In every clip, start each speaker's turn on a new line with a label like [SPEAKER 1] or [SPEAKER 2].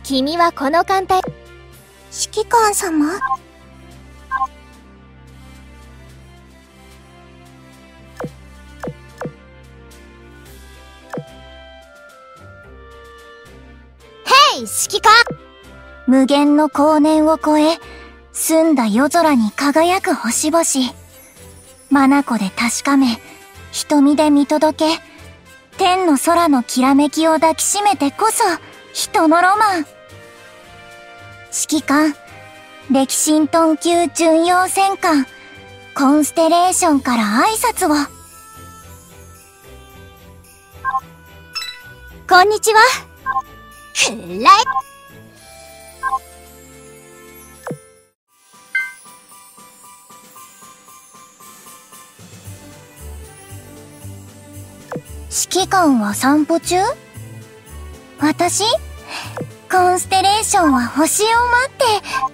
[SPEAKER 1] 君はこの艦隊。
[SPEAKER 2] 指揮官様？
[SPEAKER 1] ヘイ、指揮官！
[SPEAKER 2] 無限の光年を超え、澄んだ夜空に輝く星々。眼で確かめ、瞳で見届け、天の空のきらめきを抱きしめてこそ、人のロマン。指揮官、歴神トン級巡洋戦艦、コンステレーションから挨拶を。
[SPEAKER 1] こんにちは。くらい。
[SPEAKER 2] 指揮官は散歩中？私？コンステレーションは星を待って。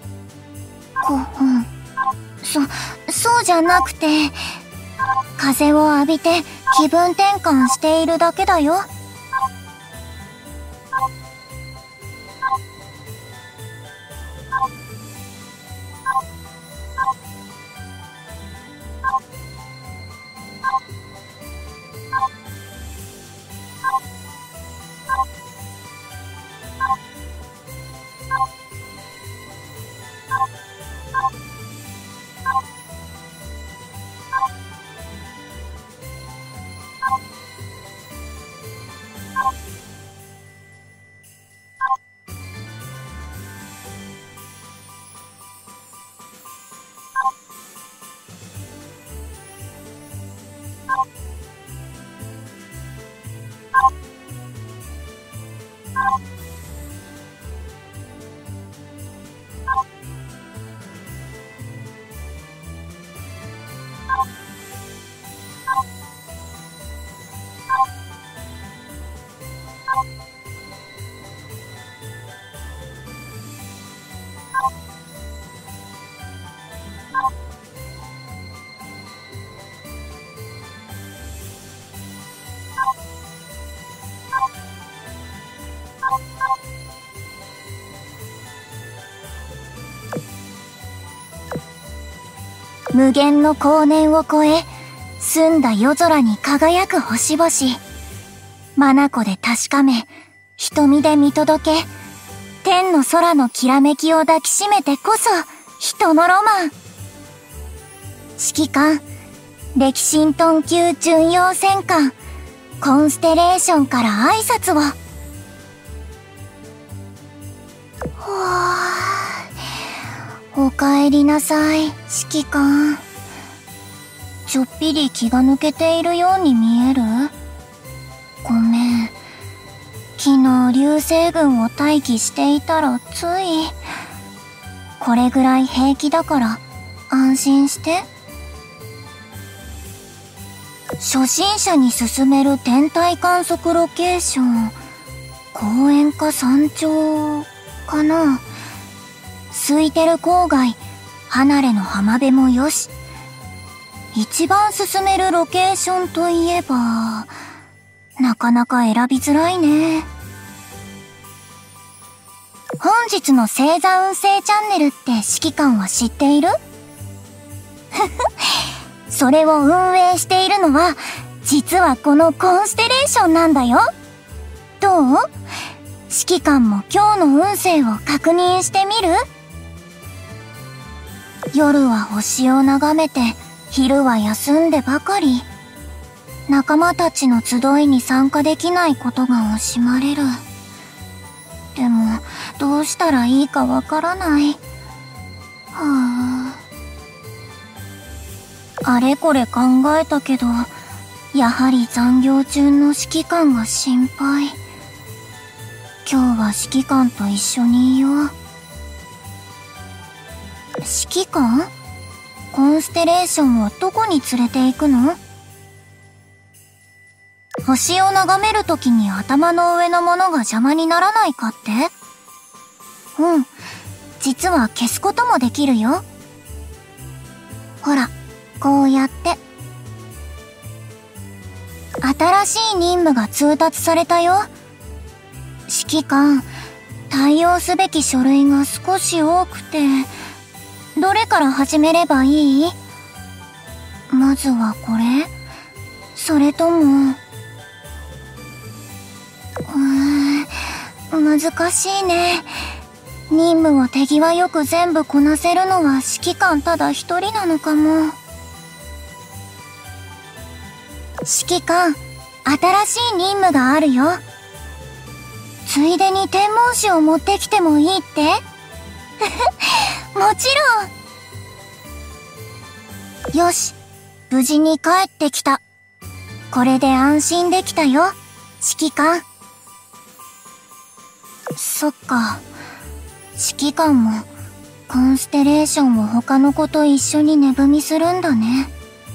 [SPEAKER 2] そうじゃなくて、風を浴びて気分転換しているだけだよ。無限の光年を超え、澄んだ夜空に輝く星々。眼で確かめ、瞳で見届け、天の空のきらめきを抱きしめてこそ、人のロマン。指揮官、歴神トン級巡洋戦艦、コンステレーションから挨拶を。お帰りなさい、指揮官。ちょっぴり気が抜けているように見える？ごめん。昨日流星群を待機していたらつい。これぐらい平気だから安心して。初心者に勧める天体観測ロケーション、公園か山頂かな。空いてる郊外、離れの浜辺もよし。一番勧めるロケーションといえば、なかなか選びづらいね。本日の星座運勢チャンネルって指揮官は知っている？それを運営しているのは、実はこのコンステレーションなんだよ。どう？指揮官も今日の運勢を確認してみる？夜は星を眺めて、昼は休んでばかり。仲間たちの集いに参加できないことが惜しまれる。でも、どうしたらいいかわからない。あれこれ考えたけど、やはり残業中の指揮官が心配。今日は指揮官と一緒にいよう。指揮官？コンステレーションをどこに連れて行くの？星を眺めるときに頭の上のものが邪魔にならないかって？うん。実は消すこともできるよ。ほら、こうやって。新しい任務が通達されたよ。指揮官、 対応すべき書類が少し多くて、どれから始めればいい？まずはこれ？それとも、難しいね。任務を手際よく全部こなせるのは指揮官ただ一人なのかも。指揮官、新しい任務があるよ。ついでに天文誌を持ってきてもいいって？もちろん。よし、無事に帰ってきた。これで安心できたよ、指揮官。そっか。指揮官もコンステレーションを他の子と一緒に寝踏みするんだね。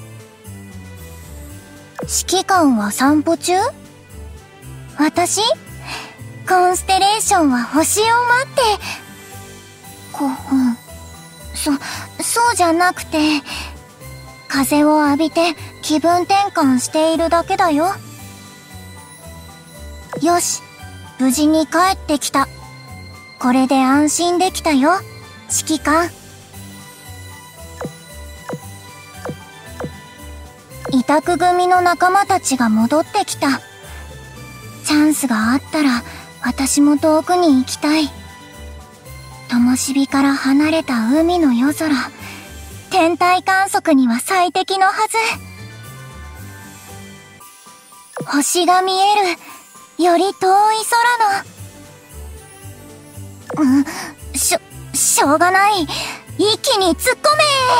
[SPEAKER 2] 指揮官は散歩中？私？コンステレーションは星を待って。そうじゃなくて、風を浴びて気分転換しているだけだよ。よし、無事に帰ってきた。これで安心できたよ、指揮官。委託組の仲間たちが戻ってきた。チャンスがあったら私も遠くに行きたい。灯火から離れた海の夜空、天体観測には最適のはず。星が見える、より遠い空の。しょうがない。一気に突っ込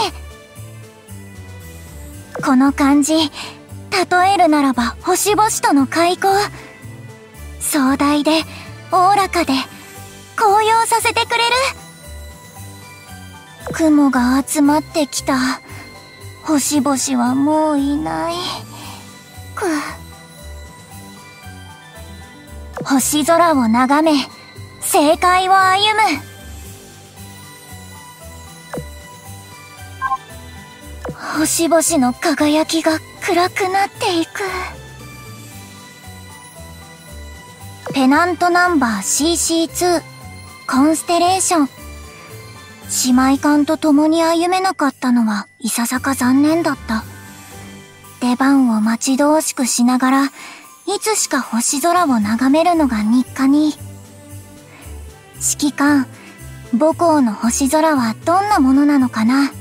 [SPEAKER 2] め。この感じ、例えるならば星々との開口。壮大で、おおらかで、高揚させてくれる。雲が集まってきた。星々はもういない。星空を眺め、正解を歩む。星々の輝きが暗くなっていく。ペナントナンバー CC2 コンステレーション。姉妹艦と共に歩めなかったのはいささか残念だった。出番を待ち遠しくしながら、いつしか星空を眺めるのが日課に。指揮官、母校の星空はどんなものなのかな？